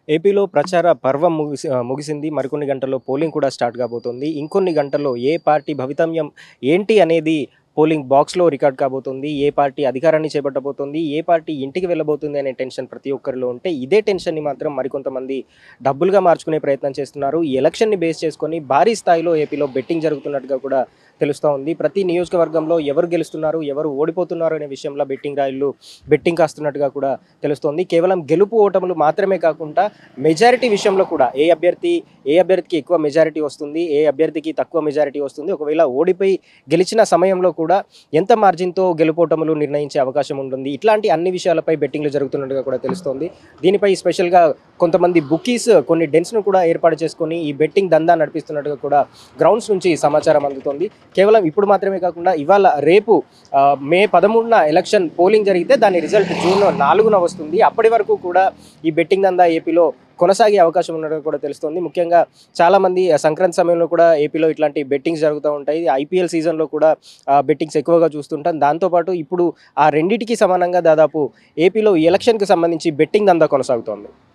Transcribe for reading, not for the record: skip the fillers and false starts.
ఏపీలో ప్రచార పర్వం ముగిసింది. మరికొన్ని గంటల్లో పోలింగ్ కూడా స్టార్ట్ కాబోతోంది. ఇంకొన్ని గంటల్లో ఏ పార్టీ భవితవ్యం ఏంటి అనేది పోలింగ్ బాక్స్‌లో రికార్డ్ కాబోతుంది. ఏ పార్టీ అధికారాన్ని చేపట్టబోతోంది, ఏ పార్టీ ఇంటికి వెళ్ళబోతుంది అనే టెన్షన్ ప్రతి ఒక్కరిలో ఉంటే, ఇదే టెన్షన్‌ని మాత్రం మరికొంతమంది డబ్బులుగా మార్చుకునే ప్రయత్నం చేస్తున్నారు. ఈ ఎలక్షన్‌ని బేస్ చేసుకొని భారీ స్థాయిలో ఏపీలో బెట్టింగ్ జరుగుతున్నట్టుగా కూడా తెలుస్తా ఉంది. ప్రతి నియోజకవర్గంలో ఎవరు గెలుస్తున్నారు, ఎవరు ఓడిపోతున్నారు అనే విషయంలో బెట్టింగ్ రాయుళ్ళు బెట్టింగ్ కాస్తున్నట్టుగా కూడా తెలుస్తోంది. కేవలం గెలుపు ఓటములు మాత్రమే కాకుండా మెజారిటీ విషయంలో కూడా ఏ అభ్యర్థికి ఎక్కువ మెజారిటీ వస్తుంది, ఏ అభ్యర్థికి తక్కువ మెజారిటీ వస్తుంది, ఒకవేళ ఓడిపోయి గెలిచిన సమయంలో కూడా ఎంత మార్జిన్‌తో గెలుపోటములు నిర్ణయించే అవకాశం ఉంటుంది. ఇట్లాంటి అన్ని విషయాలపై బెట్టింగ్‌లు జరుగుతున్నట్టుగా కూడా తెలుస్తోంది. దీనిపై స్పెషల్‌గా కొంతమంది బుకీస్ కొన్ని డెన్స్‌ను కూడా ఏర్పాటు చేసుకొని ఈ బెట్టింగ్ దందా నడిపిస్తున్నట్టుగా కూడా గ్రౌండ్స్ నుంచి సమాచారం అందుతోంది. కేవలం ఇప్పుడు మాత్రమే కాకుండా ఇవాళ రేపు మే 13న ఎలక్షన్ పోలింగ్ జరిగితే దాని రిజల్ట్ జూన్ 4న వస్తుంది. అప్పటి వరకు కూడా ఈ బెట్టింగ్ దందా ఏపీలో కొనసాగే అవకాశం ఉన్నట్టుగా కూడా తెలుస్తోంది. ముఖ్యంగా చాలామంది సంక్రాంతి సమయంలో కూడా ఏపీలో ఇట్లాంటి బెట్టింగ్స్ జరుగుతూ ఉంటాయి. ఐపీఎల్ సీజన్‌లో కూడా బెట్టింగ్స్ ఎక్కువగా చూస్తుంటాం. దాంతోపాటు ఇప్పుడు ఆ రెండిటికి సమానంగా దాదాపు ఏపీలో ఈ ఎలక్షన్‌కి సంబంధించి బెట్టింగ్ దందా కొనసాగుతోంది.